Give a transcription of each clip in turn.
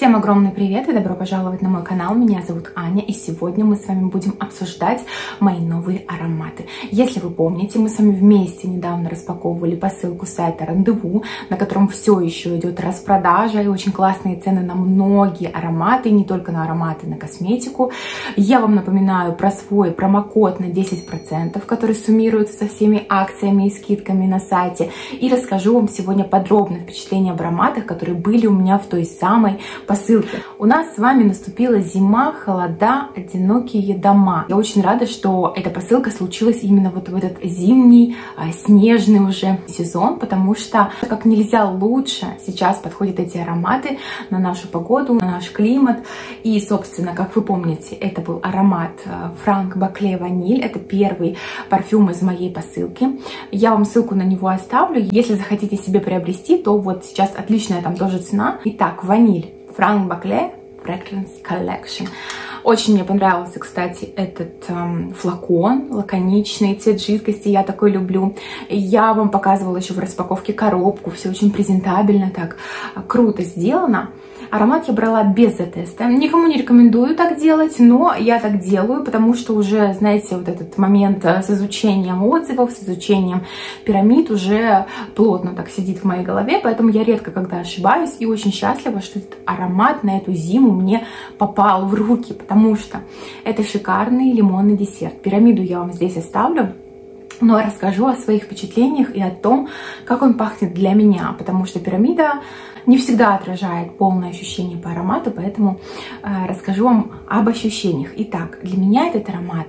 Всем огромный привет и добро пожаловать на мой канал. Меня зовут Аня, и сегодня мы с вами будем обсуждать мои новые ароматы. Если вы помните, мы с вами вместе недавно распаковывали посылку с сайта Рандеву, на котором все еще идет распродажа и очень классные цены на многие ароматы, не только на ароматы, на косметику. Я вам напоминаю про свой промокод на 10%, который суммируется со всеми акциями и скидками на сайте, и расскажу вам сегодня подробно впечатления об ароматах, которые были у меня в той самой посылки. У нас с вами наступила зима, холода, одинокие дома. Я очень рада, что эта посылка случилась именно вот в этот зимний, снежный уже сезон, потому что как нельзя лучше сейчас подходят эти ароматы на нашу погоду, на наш климат. И, собственно, как вы помните, это был аромат Franck Baclé Ваниль. Это первый парфюм из моей посылки. Я вам ссылку на него оставлю. Если захотите себе приобрести, то вот сейчас отличная там тоже цена. Итак, Ваниль. Franck Baclé Fragrance Collection. Очень мне понравился, кстати, этот флакон, лаконичный, цвет жидкости, я такой люблю. Я вам показывала еще в распаковке коробку, все очень презентабельно, так круто сделано. Аромат я брала без теста. Никому не рекомендую так делать, но я так делаю, потому что уже, знаете, вот этот момент с изучением отзывов, с изучением пирамид уже плотно так сидит в моей голове, поэтому я редко когда ошибаюсь и очень счастлива, что этот аромат на эту зиму мне попал в руки, потому что это шикарный лимонный десерт. Пирамиду я вам здесь оставлю. Но расскажу о своих впечатлениях и о том, как он пахнет для меня, потому что пирамида не всегда отражает полное ощущение по аромату, поэтому расскажу вам об ощущениях. Итак, для меня этот аромат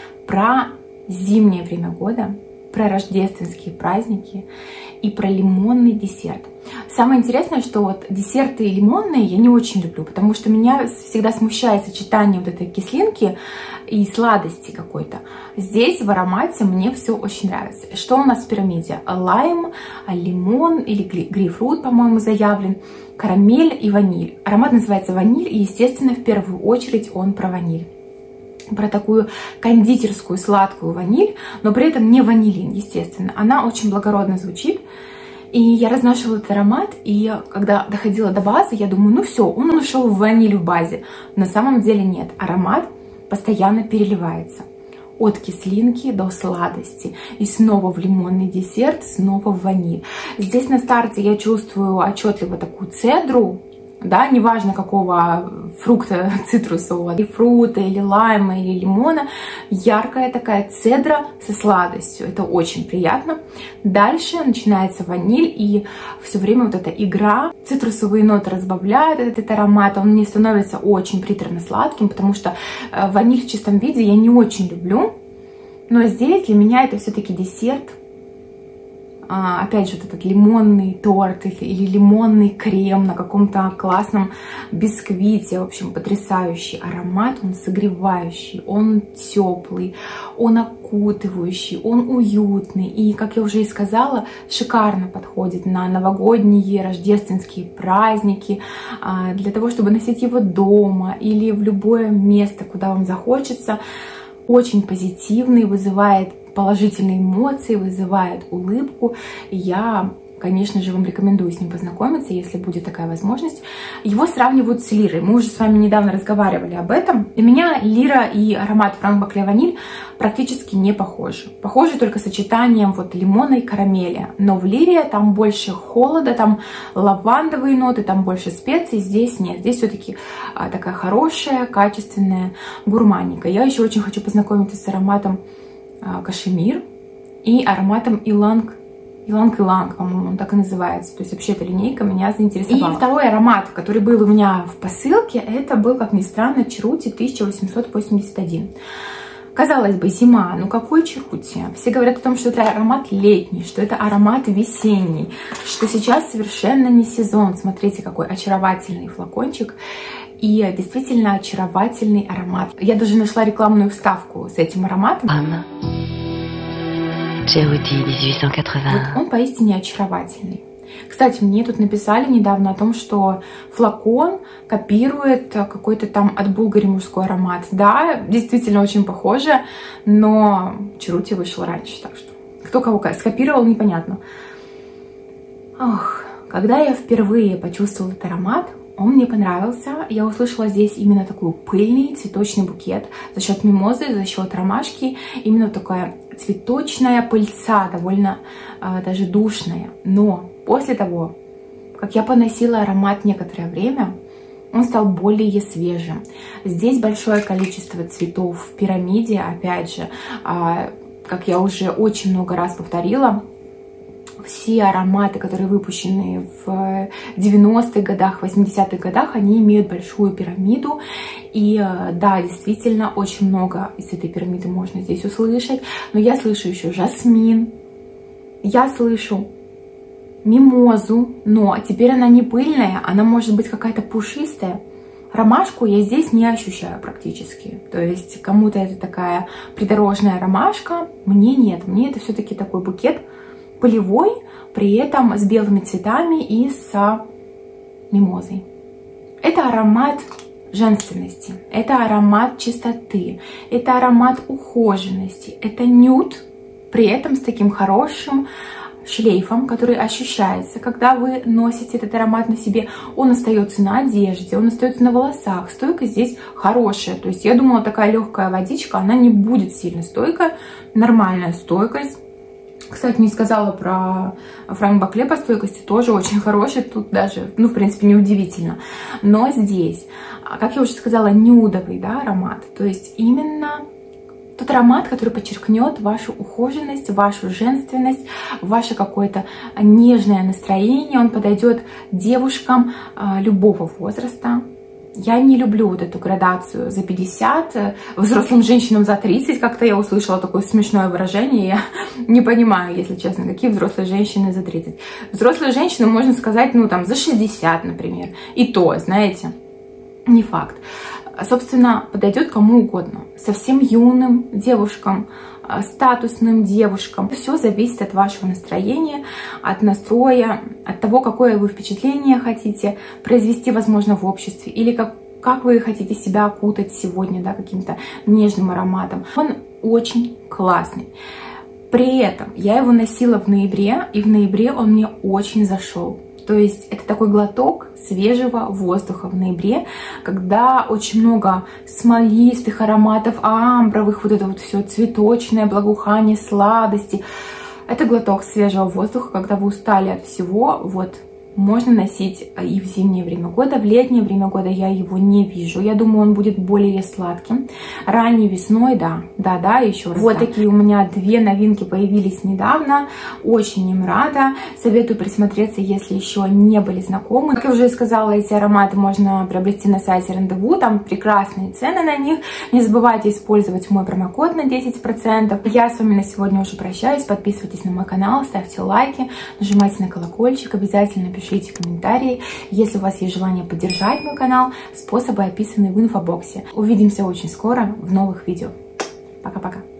про зимнее время года, про рождественские праздники и про лимонный десерт. Самое интересное, что вот десерты лимонные я не очень люблю, потому что меня всегда смущает сочетание вот этой кислинки и сладости какой-то. Здесь в аромате мне все очень нравится. Что у нас в пирамиде? Лайм, лимон или грейпфрут, по-моему, заявлен, карамель и ваниль. Аромат называется ваниль, и, естественно, в первую очередь он про ваниль. Про такую кондитерскую сладкую ваниль, но при этом не ванилин, естественно. Она очень благородно звучит. И я разнашивала этот аромат, и когда доходила до базы, я думаю, ну все, он ушел в ваниль в базе. На самом деле нет, аромат постоянно переливается. От кислинки до сладости. И снова в лимонный десерт, снова в ваниль. Здесь на старте я чувствую отчетливо такую цедру, да, неважно какого фрукта цитрусового, или фрута, или лайма, или лимона, яркая такая цедра со сладостью, это очень приятно. Дальше начинается ваниль, и все время вот эта игра, цитрусовые ноты разбавляют этот аромат, он мне становится очень приторно-сладким, потому что ваниль в чистом виде я не очень люблю, но здесь для меня это все-таки десерт. Опять же, вот этот лимонный торт или лимонный крем на каком-то классном бисквите. В общем, потрясающий аромат, он согревающий, он теплый, он окутывающий, он уютный. И, как я уже и сказала, шикарно подходит на новогодние, рождественские праздники, для того, чтобы носить его дома или в любое место, куда вам захочется. Очень позитивный, вызывает положительные эмоции, вызывает улыбку. Я, конечно же, вам рекомендую с ним познакомиться, если будет такая возможность. Его сравнивают с лирой. Мы уже с вами недавно разговаривали об этом. Для меня лира и аромат Franck Baclé Ваниль практически не похожи. Похожи только сочетанием вот лимона и карамели. Но в лире там больше холода, там лавандовые ноты, там больше специй. Здесь нет. Здесь все-таки такая хорошая, качественная гурманика. Я еще очень хочу познакомиться с ароматом Кашемир и ароматом Иланг-Иланг, по-моему, он так и называется. То есть вообще эта линейка меня заинтересовала. И второй аромат, который был у меня в посылке, это был, как ни странно, Черути 1881. Казалось бы, зима, ну какой Черути? Все говорят о том, что это аромат летний, что это аромат весенний, что сейчас совершенно не сезон. Смотрите, какой очаровательный флакончик. И действительно очаровательный аромат. Я даже нашла рекламную вставку с этим ароматом. Черути 1880. Вот он поистине очаровательный. Кстати, мне тут написали недавно о том, что флакон копирует какой-то там от Bulgari мужской аромат. Да, действительно очень похоже, но Черути вышел раньше, так что кто кого скопировал, непонятно. Ох, когда я впервые почувствовала этот аромат, Он мне понравился. Я услышала здесь именно такой пыльный цветочный букет за счет мимозы, за счет ромашки. Именно такая цветочная пыльца, довольно даже душная. Но после того, как я поносила аромат некоторое время, он стал более свежим. Здесь большое количество цветов в пирамиде. Опять же, как я уже очень много раз повторила, все ароматы, которые выпущены в 90-х годах, 80-х годах, они имеют большую пирамиду. И да, действительно, очень много из этой пирамиды можно здесь услышать. Но я слышу еще жасмин, я слышу мимозу, но теперь она не пыльная, она может быть какая-то пушистая. Ромашку я здесь не ощущаю практически. То есть кому-то это такая придорожная ромашка, мне нет. Мне это все-таки такой букет полевой, при этом с белыми цветами и с мимозой. Это аромат женственности, это аромат чистоты, это аромат ухоженности, это нюд, при этом с таким хорошим шлейфом, который ощущается, когда вы носите этот аромат на себе. Он остается на одежде, он остается на волосах. Стойкость здесь хорошая. То есть я думала, такая легкая водичка, она не будет сильно стойкая. Нормальная стойкость. Кстати, не сказала про Франк Бакле по стойкости, тоже очень хороший. Тут даже, ну, в принципе, неудивительно. Но здесь, как я уже сказала, нюдовый, да, аромат. То есть именно тот аромат, который подчеркнет вашу ухоженность, вашу женственность, ваше какое-то нежное настроение. Он подойдет девушкам любого возраста. Я не люблю вот эту градацию за 50, взрослым женщинам за 30. Как-то я услышала такое смешное выражение. Я не понимаю, если честно, какие взрослые женщины за 30. Взрослые женщины, можно сказать, ну там за 60, например. И то, знаете, не факт. Собственно, подойдет кому угодно. Совсем юным девушкам, статусным девушкам. Все зависит от вашего настроения, от настроя, от того, какое вы впечатление хотите произвести, возможно, в обществе. Или как вы хотите себя окутать сегодня, да, каким-то нежным ароматом. Он очень классный. При этом я его носила в ноябре, и в ноябре он мне очень зашел. То есть это такой глоток свежего воздуха в ноябре, когда очень много смолистых ароматов, амбровых, вот это вот все цветочное, благоухание, сладости. Это глоток свежего воздуха, когда вы устали от всего, вот. Можно носить и в зимнее время года. В летнее время года я его не вижу. Я думаю, он будет более сладким. Ранней весной, да, еще раз. Вот да. Такие у меня две новинки появились недавно. Очень им рада. Советую присмотреться, если еще не были знакомы. Как я уже сказала, эти ароматы можно приобрести на сайте Рандеву. Там прекрасные цены на них. Не забывайте использовать мой промокод на 10%. Я с вами на сегодня уже прощаюсь. Подписывайтесь на мой канал, ставьте лайки, нажимайте на колокольчик. Обязательно пишите комментарии. Если у вас есть желание поддержать мой канал, способы описаны в инфобоксе. Увидимся очень скоро в новых видео. Пока-пока.